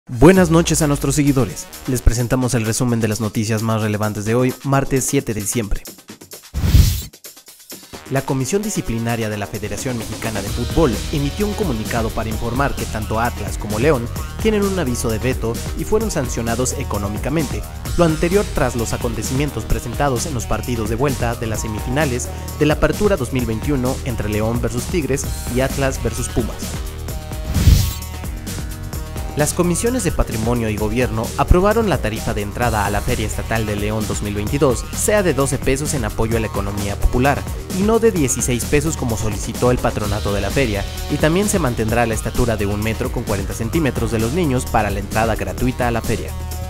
Buenas noches a nuestros seguidores, les presentamos el resumen de las noticias más relevantes de hoy, martes 7 de diciembre. La Comisión Disciplinaria de la Federación Mexicana de Fútbol emitió un comunicado para informar que tanto Atlas como León tienen un aviso de veto y fueron sancionados económicamente, lo anterior tras los acontecimientos presentados en los partidos de vuelta de las semifinales de la Apertura 2021 entre León vs Tigres y Atlas vs Pumas. Las comisiones de Patrimonio y Gobierno aprobaron la tarifa de entrada a la Feria Estatal de León 2022 sea de 12 pesos en apoyo a la economía popular y no de 16 pesos como solicitó el patronato de la feria, y también se mantendrá la estatura de 1 metro con 40 centímetros de los niños para la entrada gratuita a la feria.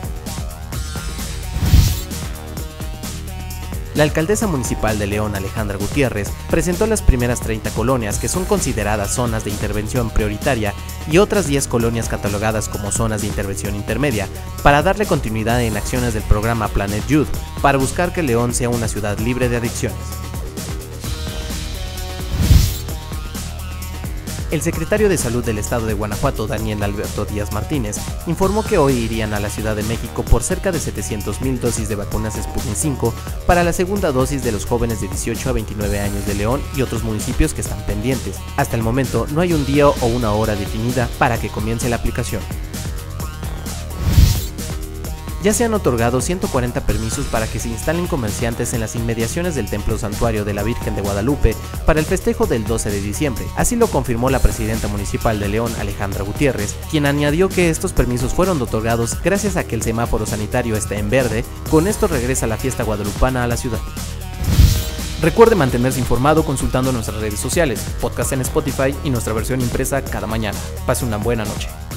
La alcaldesa municipal de León, Alejandra Gutiérrez, presentó las primeras 30 colonias que son consideradas zonas de intervención prioritaria y otras 10 colonias catalogadas como zonas de intervención intermedia, para darle continuidad en acciones del programa Planet Youth, para buscar que León sea una ciudad libre de adicciones. El secretario de Salud del Estado de Guanajuato, Daniel Alberto Díaz Martínez, informó que hoy irían a la Ciudad de México por cerca de 700,000 dosis de vacunas Sputnik 5 para la segunda dosis de los jóvenes de 18 a 29 años de León y otros municipios que están pendientes. Hasta el momento no hay un día o una hora definida para que comience la aplicación. Ya se han otorgado 140 permisos para que se instalen comerciantes en las inmediaciones del Templo Santuario de la Virgen de Guadalupe para el festejo del 12 de diciembre. Así lo confirmó la presidenta municipal de León, Alejandra Gutiérrez, quien añadió que estos permisos fueron otorgados gracias a que el semáforo sanitario está en verde. Con esto regresa la fiesta guadalupana a la ciudad. Recuerde mantenerse informado consultando nuestras redes sociales, podcast en Spotify y nuestra versión impresa cada mañana. Pase una buena noche.